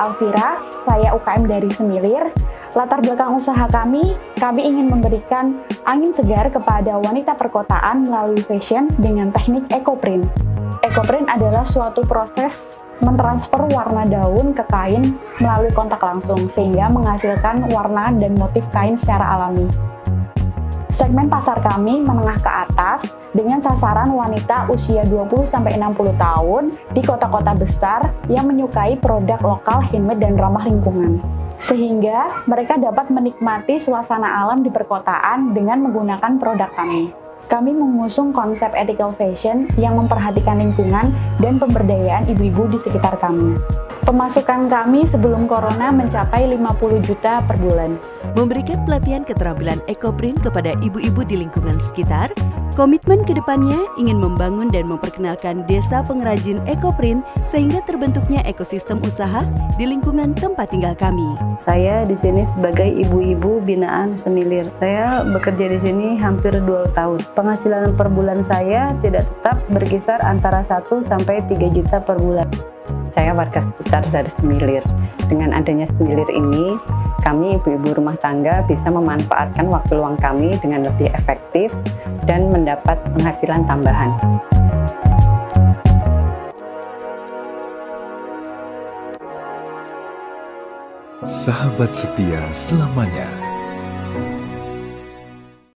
Alvira, saya UKM dari Semilir. Latar belakang usaha kami ingin memberikan angin segar kepada wanita perkotaan melalui fashion dengan teknik ecoprint. Ecoprint adalah suatu proses mentransfer warna daun ke kain melalui kontak langsung, sehingga menghasilkan warna dan motif kain secara alami. Segmen pasar kami menengah ke atas dengan sasaran wanita usia 20-60 tahun di kota-kota besar yang menyukai produk lokal, handmade, dan ramah lingkungan. Sehingga mereka dapat menikmati suasana alam di perkotaan dengan menggunakan produk kami. Kami mengusung konsep ethical fashion yang memperhatikan lingkungan dan pemberdayaan ibu-ibu di sekitar kami. Pemasukan kami sebelum corona mencapai 50 juta per bulan. Memberikan pelatihan keterampilan ecoprint kepada ibu-ibu di lingkungan sekitar, komitmen kedepannya ingin membangun dan memperkenalkan desa pengrajin ecoprint sehingga terbentuknya ekosistem usaha di lingkungan tempat tinggal kami. Saya di sini sebagai ibu-ibu binaan Semilir. Saya bekerja di sini hampir 2 tahun. Penghasilan per bulan saya tidak tetap, berkisar antara 1 sampai 3 juta per bulan. Saya warga sekitar dari Semilir. Dengan adanya Semilir ini, kami ibu-ibu rumah tangga bisa memanfaatkan waktu luang kami dengan lebih efektif dan mendapat penghasilan tambahan. Sahabat setia selamanya.